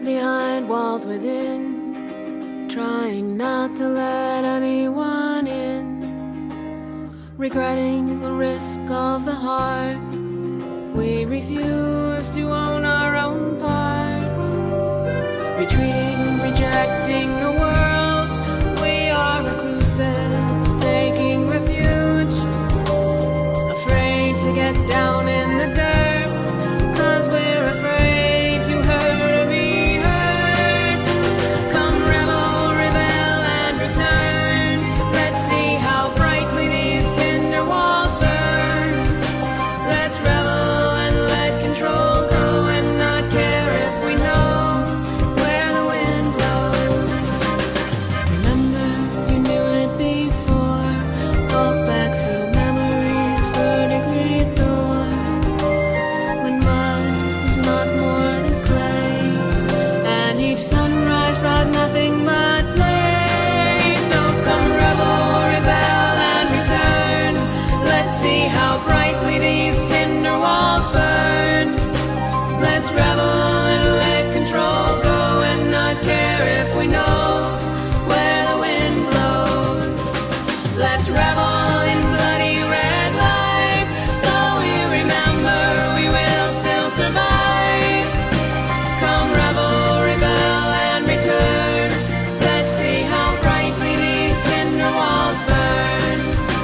behind walls within, trying not to let anyone in, regretting the risk of the heart. We refuse to own our own part, retreating, rejecting the world. We are recluses, taking refuge, afraid to get down in the dirt, 'cause we're afraid to hurt or be hurt. Come revel, rebel, and return. Let's see how brightly these tinder walls burn. Let's revel and let control go, and not care if we know where the wind blows. Remember, you knew it before. Walk back through memories, verdigris door, when mud was not more than clay, and each sunrise brought nothing but play. So come revel, rebel, and return. Let's see how brightly these tinder walls burn. Let's revel and let control go, and not care if we know where the wind blows. Let's revel in bloody red life, so we remember we will still survive. Come revel, rebel, and return. Let's see how brightly these tinder walls burn.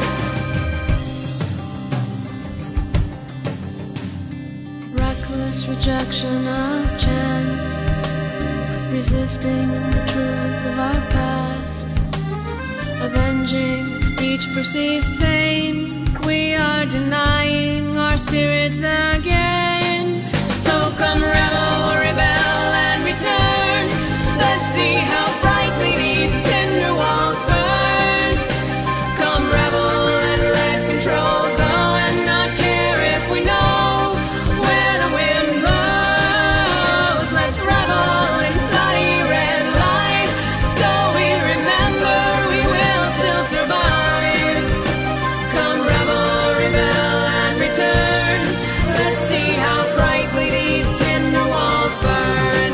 Reckless rejection of chance, resisting the truth of our past, avenging each perceived pain. We are denying our spirits again. So come revel, rebel, and return. Let's see how brightly these tinder walls burn. Come revel and let control go, and not care if we know where the wind blows. Let's revel in bloody red light, so we remember we will still survive. Come revel, rebel, and return. Let's see how brightly these tinder walls burn.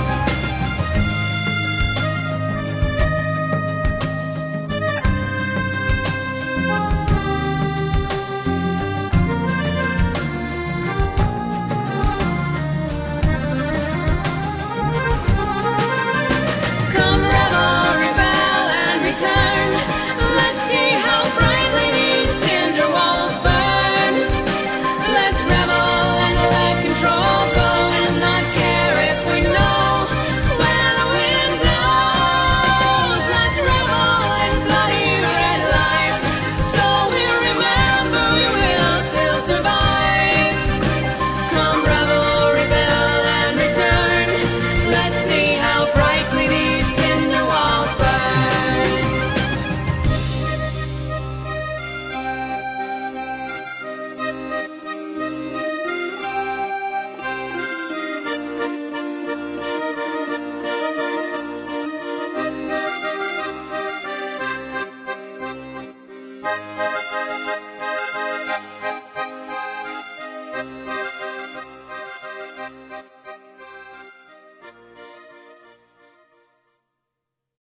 Come revel, rebel, and return. Let's see how brightly these tinder walls burn. Let's revel and let control go, and not care if we know where the wind blows. Let's revel in bloody red life, so we remember we will still survive. Come revel, rebel, and return. Let's see how brightly these tinder walls burn.